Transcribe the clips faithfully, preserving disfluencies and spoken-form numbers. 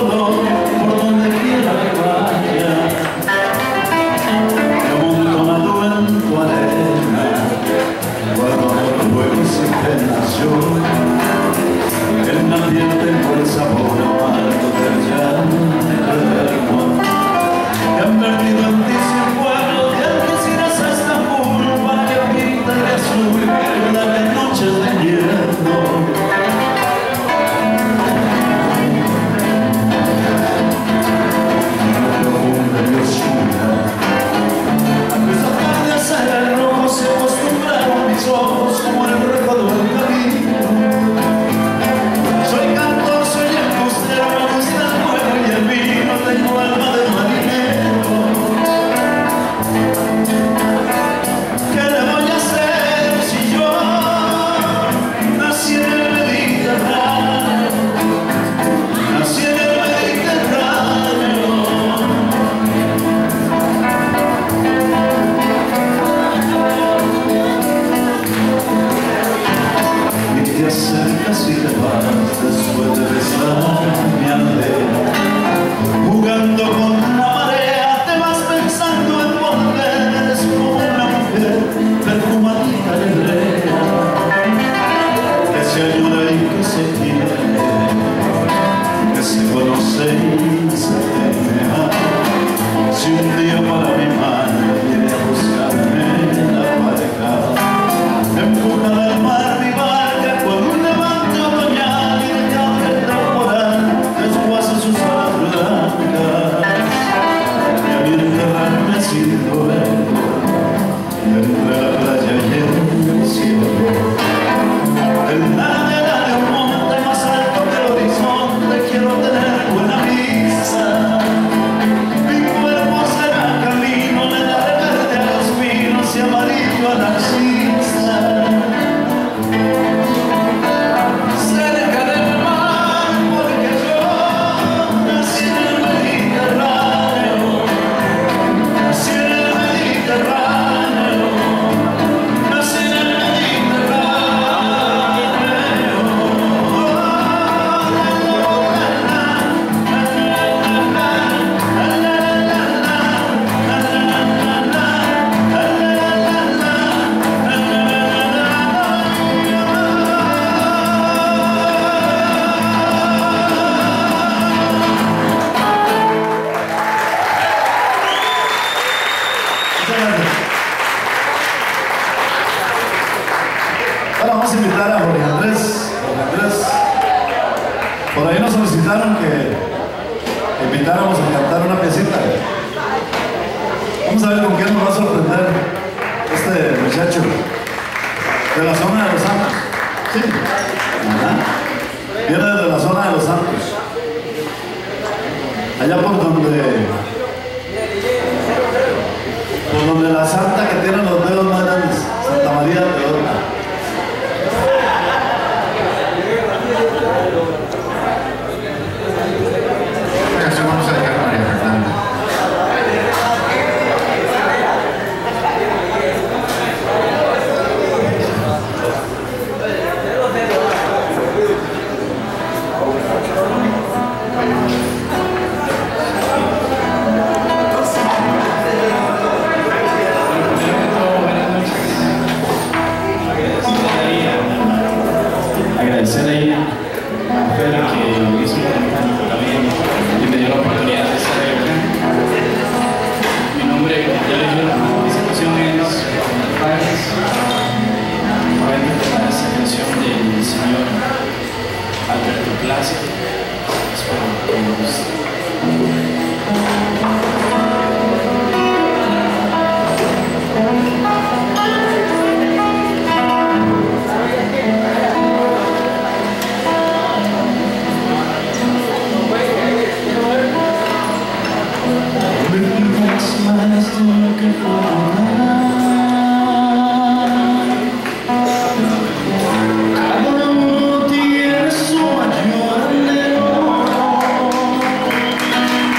dolor por donde quiera que vaya. Me amontonado en tu arena, guardo fuego sin penas yo. En la piel tengo el sabor amargo del llanto. Que han perdido en ti sin pueblo, que quisieras a Estambul para que pinta de azul las noches de invierno. Profunda y oscura, esa tarde a ser rojo se acostumbraron mis ojos como el recuerdo del camino. Soy cantor, soy embustero, me gusta el fuego y el vino, tengo alma de marinero. ¿Qué le voy a hacer si yo nací en el Mediterráneo? Nací en el Mediterráneo. Y te acercas y te vas después de besar mi aldea. Jugando con la marea, te vas pensando en volver. Eres como una mujer perfumadita de brea, que se ayuda y que se quiere, que se conoce y se teme. Si un día para mi madre viene a buscarme la pareja, empuja del mar mi barca con un levante otoñal y de cambio el temporal desguaza sus alas blancas. Y a mí enterrarme sin duelo entre la playa y el cielo. El nada de un monte más alto que el horizonte, quiero tener buena vista. Mi cuerpo será camino, le daré verde a los pinos y amarillo a la narcisa. Cerca del mar, porque yo nací en el Mediterráneo. Nací en el Mediterráneo. Nací en el Ahora vamos a invitar a Jorge Andrés. Jorge Andrés. Por ahí nos solicitaron que invitáramos a cantar una piecita. Vamos a ver con quién nos va a sorprender este muchacho de la zona de Los Santos. Sí. Ajá. Viene desde la zona de Los Santos. Allá por donde por donde la santa que tiene los dedos más grandes, Santa María de Pedrosa. Esta canción vamos a dejar a María Fernanda. Agradecerle a ella, a Fer, que hizo un cantante también y me dio la oportunidad de estar acá. Mi nombre, como ya les digo, mi presentación es Juan Páez. Voy a interpretar esta canción del señor Alberto Plaza. Espero que les guste. Más de lo que puedo dar. Cada uno tiene su mayor anhelo.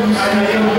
Adiós.